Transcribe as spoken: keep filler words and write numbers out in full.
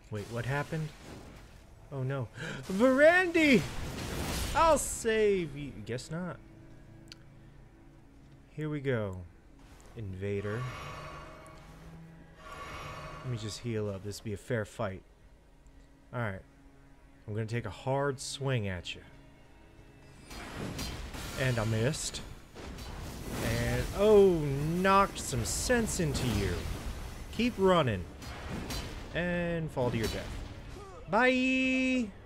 Wait, what happened? Oh no. Verandy! I'll save you. Guess not. Here we go. Invader. Let me just heal up. This will be a fair fight. Alright. I'm gonna take a hard swing at you. And I missed. And, oh, knocked some sense into you. Keep running. And fall to your death. Bye!